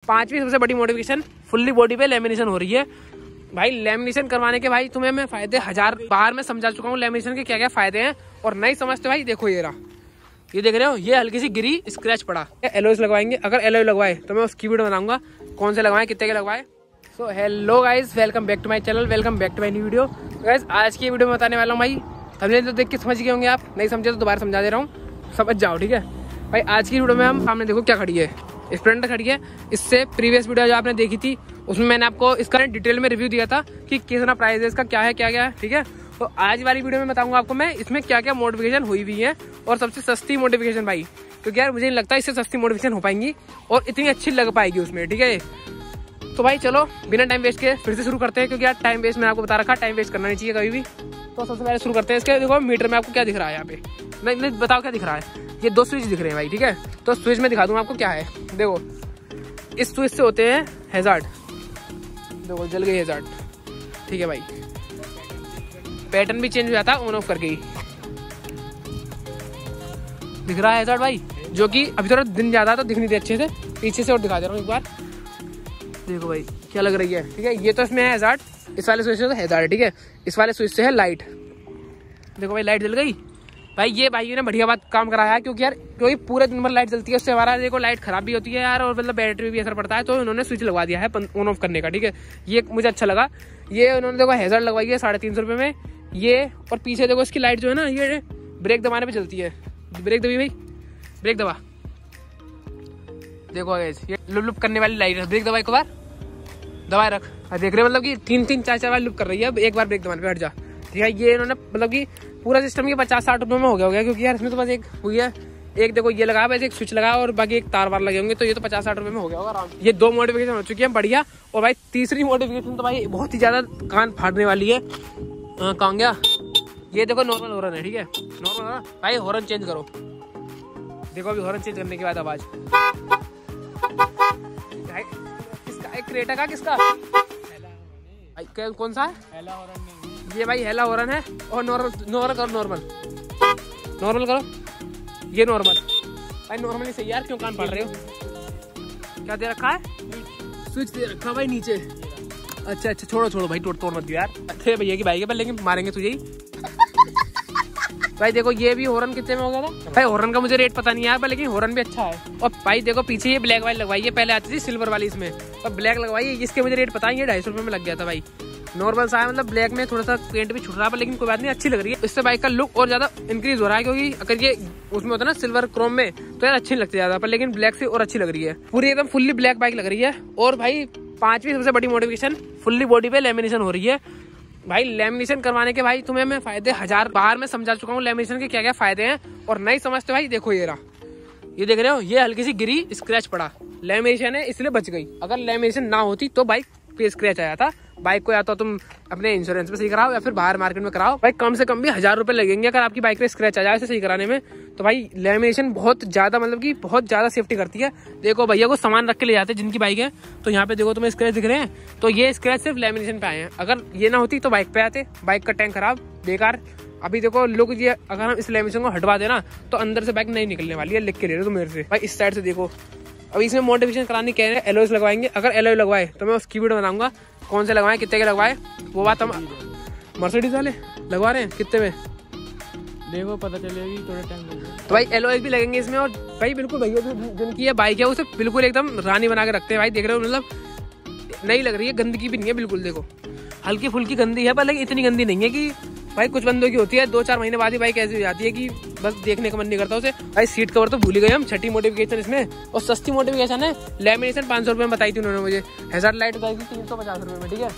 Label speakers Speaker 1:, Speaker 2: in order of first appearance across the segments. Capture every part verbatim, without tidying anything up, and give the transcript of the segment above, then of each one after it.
Speaker 1: पांचवी सबसे बड़ी मॉडिफिकेशन, फुल्ली बॉडी पे लेमिनेशन हो रही है भाई। लेमिनेशन करवाने के भाई तुम्हें मैं फायदे हजार बार में समझा चुका हूँ लेमिनेशन के क्या क्या फायदे हैं, और नहीं समझते भाई देखो ये रहा, ये देख रहे हो, ये हल्की सी गिरी स्क्रैच पड़ा। एलॉयज लगवाएंगे, अगर एलॉय लगवाए तो मैं उसकी वीडियो बनाऊंगा, कौन से लगवाए, कितने के लगवाए। So hello guys, welcome back to my channel, welcome back to my new video. Guys आज की वीडियो में बताने वाला हूँ भाई, हमने तो देख के समझ गए होंगे, आप नहीं समझे तो दोबारा समझा दे रहा हूँ, समझ जाओ ठीक है भाई। आज की वीडियो में हम सामने देखो क्या खड़ी है, स्प्लेंडर खड़ी है। इससे प्रीवियस वीडियो जो आपने देखी थी उसमें मैंने आपको इसका डिटेल में रिव्यू दिया था कि कितना प्राइस है इसका, क्या है क्या क्या है, ठीक है। तो आज वाली वीडियो में बताऊंगा आपको मैं इसमें क्या क्या मॉडिफिकेशन हुई हुई है, और सबसे सस्ती मॉडिफिकेशन भाई, क्योंकि यार मुझे नहीं लगता इससे सस्ती मॉडिफिकेशन हो पाएंगी और इतनी अच्छी लग पाएगी उसमें, ठीक है। तो भाई चलो बिना टाइम वेस्ट के फिर से शुरू करते हैं, क्योंकि यार टाइम वेस्ट मैंने आपको बता रखा, टाइम वेस्ट करना नहीं चाहिए कभी भी। तो सबसे पहले शुरू करते हैं इसके। देखो मीटर में आपको क्या दिख रहा है यहाँ पे, नहीं नहीं बताओ क्या दिख रहा है, ये दो स्विच दिख रहे हैं भाई, ठीक है। तो स्विच में दिखा दूंगा आपको क्या है। देखो इस स्विच से होते हैं हैजार्ड, देखो जल गई हैजार्ड, ठीक है भाई। पैटर्न भी चेंज हो जाता है ऑन ऑफ करके ही, दिख रहा है हैजार्ड भाई, जो कि अभी थोड़ा दिन ज्यादा तो दिख नहीं रही अच्छे से, पीछे से और दिखा दे रहा हूँ एक बार, देखो भाई क्या लग रही है, ठीक है। ये तो इसमें है हैजार्ड, इस वाले स्विच से तो हैजार्ड है, ठीक है। इस वाले स्विच से है लाइट, देखो भाई लाइट जल गई भाई। ये भाई ने बढ़िया बात काम कराया है, क्योंकि यार क्योंकि पूरे दिन भर लाइट जलती है, उससे हमारा देखो लाइट खराब भी होती है यार, और मतलब बैटरी भी असर पड़ता है। तो उन्होंने स्विच लगवा दिया है ऑन ऑफ करने का, ठीक है। ये मुझे अच्छा लगा। ये उन्होंने देखो हैजार्ड लगवाई है साढ़े तीन सौ रुपये में ये, और पीछे देखो इसकी लाइट जो है ना, ये ब्रेक दबाने पे चलती है। ब्रेक दबी भाई, ब्रेक दबा, देखो ये लुप लुप करने वाली लाइट है। ब्रेक दबा एक बार, दबाए रख, देख रहे मतलब कि तीन तीन चार चार बार लुप कर रही है, एक बार ब्रेक दबाने पे हट जा, ठीक है। ये इन्होंने मतलब कि पूरा सिस्टम ये पचास साठ रुपये में हो गया हो गया, क्योंकि यार इसमें तो बस एक हुई है, एक देखो ये लगा, बस एक स्विच लगा और बाकी एक तार वार लगे होंगे, तो ये तो पचास साठ रुपये में हो गया होगा आराम। ये दो मॉडिफिकेशन हो चुकी है बढ़िया। और भाई तीसरी मॉडिफिकेशन तो भाई बहुत ही ज्यादा कान फाड़ने वाली है। कहाँ गया ये, देखो नॉर्मल हॉर्न है, ठीक है। नॉर्मल भाई हॉर्न चेंज करो, देखो अभी हॉर्न चेंज करने के बाद आवाज किसका, एक क्रेटा का किसका, कौन सा है, ये भाई हेला हॉर्न है। और नॉर्मल नॉर्मल करो, नॉर्मल नॉर्मल करो, ये नॉर्मल भाई, नॉर्मली सही यार, क्यों कान फाड़ रहे हो। क्या दे रखा है, स्विच दे रखा भाई नीचे। अच्छा अच्छा छोड़ो छोड़ो भाई, तोड़ तोड़ मत दियो यार, अच्छे भैया की बाइक है पर, लेकिन मारेंगे तुझे ही भाई। देखो ये भी हॉर्न कितने में हो गया था भाई, हॉर्न का मुझे रेट पता नहीं है पर, लेकिन हॉर्न भी अच्छा है। और भाई देखो पीछे ये ब्लैक वाली लगवाई है, पहले आती थी सिल्वर वाली, इसमें और ब्लैक लगवाई है। इसके मुझे रेट पता है, ये ढाई सौ रुपये में लग गया था भाई। नॉर्मल सा है, मतलब ब्लैक में थोड़ा सा पेंट भी छुट रहा है, लेकिन कोई बात नहीं, अच्छी लग रही है। इससे बाइक का लुक और ज्यादा इंक्रीज हो रहा है, क्योंकि अगर ये उसमें होता है ना सिल्वर क्रोम में, तो यार अच्छी नहीं लगती ज्यादा, पर लेकिन ब्लैक से और अच्छी लग रही है। पूरी एकदम फुल्ली ब्लैक बाइक लग रही है। और भाई पांचवी सबसे बड़ी मॉडिफिकेशन, फुल्ली बॉडी पे लेमिनेशन हो रही है भाई। लेमिनेशन करवाने के भाई तुम्हें मैं फायदे हजार बार में समझा चुका हूँ, लेमिनेशन के क्या क्या फायदे हैं, और नहीं समझते भाई देखो ये रहा, ये देख रहे हो, ये हल्की सी गिरी स्क्रैच पड़ा, लेमिनेशन है इसलिए बच गई। अगर लेमिनेशन ना होती तो बाइक पे स्क्रैच आया था। बाइक को या तो तुम अपने इंश्योरेंस पे सही कराओ, या फिर बाहर मार्केट में कराओ भाई, कम से कम भी हजार रुपए लगेंगे अगर आपकी बाइक पे स्क्रैच आ जाए इसे सही कराने में। तो भाई लेमिनेशन बहुत ज्यादा मतलब कि बहुत ज्यादा सेफ्टी करती है। देखो भैया को सामान रख के ले जाते हैं जिनकी बाइक है, तो यहाँ पे देखो तुम्हें स्क्रैच दिख रहे हैं, तो ये स्क्रैच सिर्फ लेमिनेशन पे आए हैं। अगर ये ना होती तो बाइक पे आते, बाइक का टैंक खराब बेकार। अभी देखो लोग ये, अगर हम इस लेमिनेशन को हटवा देना तो अंदर से बाइक नहीं निकलने वाली है, लिख के ले रहे हो तुम मेरे से भाई। इस साइड से देखो, अभी इसमें मॉडिफिकेशन करानी कह रहे हैं, एलॉयज लगवाएंगे। अगर एलॉय लगवाए तो मैं उसकी वीडियो बनाऊंगा, कौन से लगवाए, कितने के लगवाए, वो बात हम मर्सिडीज वाले लगवा रहे हैं कितने में,
Speaker 2: देखो पता चलेगी, थोड़ा टाइम लगेगा।
Speaker 1: तो भाई एलॉयज भी लगेंगे इसमें। और भाई बिल्कुल भैया जिनकी ये बाइक है उसे बिल्कुल एकदम रानी बना के रखते हैं भाई, देख रहे हो, मतलब नहीं लग रही है, गंदगी भी नहीं है बिल्कुल। देखो हल्की फुल्की गंदी है पर, लेकिन इतनी गंदी नहीं है कि भाई कुछ बंदों की होती है दो चार महीने बाद ही बाइक ऐसी हो जाती है कि बस देखने का मन नहीं करता उसे। भाई सीट कवर तो भूल ही गए हम, छठी मॉडिफिकेशन इसमें। और सस्ती मॉडिफिकेशन है, लेमिनेशन पाँच सौ रुपये में बताई थी उन्होंने मुझे, हैजार्ड लाइट बताई थी तीन सौ पचास रुपये में, ठीक है।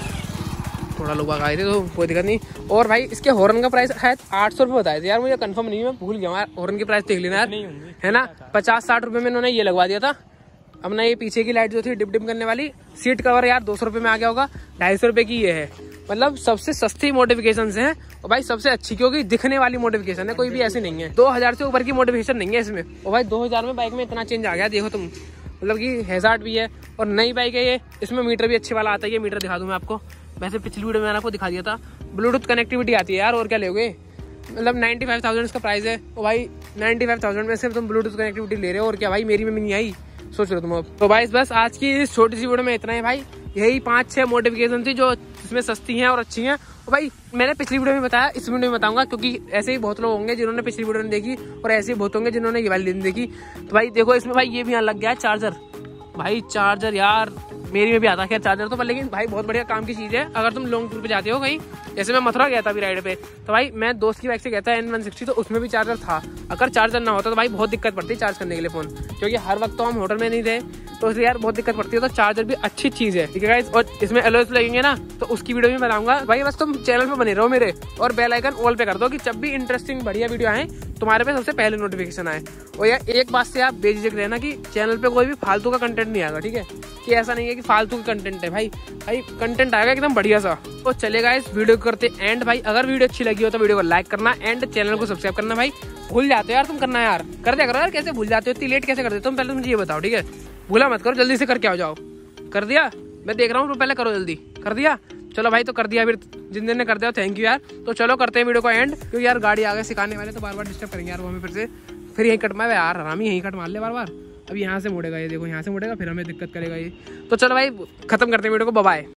Speaker 1: थोड़ा लोग आए थे तो कोई दिक्कत नहीं। और भाई इसके हॉर्न का प्राइस है आठ सौ रुपये बताए थे यार, मुझे कंफर्म नहीं है, मैं भूल गया। हॉर्न की प्राइस देख लेना यार, है ना, पचास साठ रुपये में इन्होंने ये लगवा दिया था। अब ना ये पीछे की लाइट जो थी डिप डिप करने वाली, सीट कवर यार दो सौ रुपये में आ गया होगा, ढाई सौ रुपये की ये है। मतलब सबसे सस्ती मॉडिफिकेशन है, और भाई सबसे अच्छी, क्योंकि दिखने वाली मॉडिफिकेशन है, कोई भी ऐसी नहीं है। दो हजार से ऊपर की मॉडिफिकेशन नहीं है इसमें। और भाई दो हजार में बाइक में इतना चेंज आ गया, देखो तुम, मतलब कि हैजार्ड भी है और नई बाइक है ये। इसमें मीटर भी अच्छे वाला आता है, ये मीटर दिखा दूं मैं आपको, वैसे पिछली वीडियो में मैंने आपको दिखा दिया था। ब्लूटूथ कनेक्टिविटी आती है यार, और क्या लोगे, मतलब नाइन्टी फाइव थाउजेंड इसका प्राइस है। और भाई नाइन्टी फाइव थाउजेंड में से तुम ब्लूटूथ कनेक्टिविटी ले रहे हो, और क्या भाई मेरी में नहीं आई, सोच रहे हो तुम अब। तो भाई बस आज की इस छोटी सी वीडियो में इतना है भाई, यही पांच छह मॉडिफिकेशन थी जो इसमें सस्ती हैं और अच्छी हैं। और भाई मैंने पिछली वीडियो में बताया, इस वीडियो में बताऊंगा, क्योंकि ऐसे ही बहुत लोग होंगे जिन्होंने पिछली वीडियो नहीं देखी और ऐसे ही बहुत होंगे जिन्होंने ये वाली नहीं देखी। तो भाई देखो इसमें भाई ये भी यहाँ लग गया है चार्जर। भाई चार्जर यार मेरी में भी आता है चार्जर तो, पर लेकिन भाई बहुत बढ़िया काम की चीज है अगर तुम लॉन्ग टूर पे जाते हो कहीं। जैसे मैं मथुरा गया था अभी राइड पे, तो भाई मैं दोस्त की बाइक से गया था एन वन सिक्सटी, तो उसमें भी चार्जर था। अगर चार्जर ना होता तो भाई बहुत दिक्कत पड़ती चार्ज करने के लिए फोन, क्योंकि हर वक्त तो हम होटल में नहीं थे, तो इसलिए यार बहुत दिक्कत पड़ती है। तो चार्जर भी अच्छी चीज है, ठीक है गाइस। और इसमें एलओएस लगेंगे ना, तो उसकी वीडियो भी बनाऊंगा भाई। बस तुम चैनल पे बने रहो मेरे, और बेल आइकन ऑल पे कर दो कि जब भी इंटरेस्टिंग बढ़िया वीडियो आए तुम्हारे पे सबसे पहले नोटिफिकेशन आए। और यार एक बात से आप बेझिझक रहना कि चैनल पे कोई भी फालतू का कंटेंट नहीं आएगा, ठीक है, कि ऐसा नहीं है कि फालतू का कंटेंट है भाई। भाई कंटेंट आएगा एकदम बढ़िया सा। तो चलेगा इस वीडियो करते एंड भाई। अगर वीडियो अच्छी लगी हो तो वीडियो को लाइक करना एंड चैनल को सब्सक्राइब करना। भाई भूल जाते हो यार तुम करना, यार कर दिया करो यार। कैसे भूल जाते हो, इतनी लेट कैसे कर देते हो तुम, पहले मुझे ये बताओ, ठीक है। भूला मत करो, जल्दी से करके आ जाओ। कर दिया, मैं देख रहा हूँ, पहले करो जल्दी। कर दिया, चलो भाई तो कर दिया। फिर जिन दिन ने कर दिया थैंक यू यार। तो चलो करते हैं वीडियो को एंड, क्योंकि यार गाड़ी आगे सिखाने वाले तो बार बार डिस्टर्ब करेंगे यार वो हमें फिर से। फिर यही कट मार यार, हरामी यही कट मार ले बार बार। अब यहाँ से मुड़ेगा ये, देखो यहाँ से मुड़ेगा, फिर हमें दिक्कत करेगा ये। तो चलो भाई खत्म करते हैं वीडियो को, बाय बाय।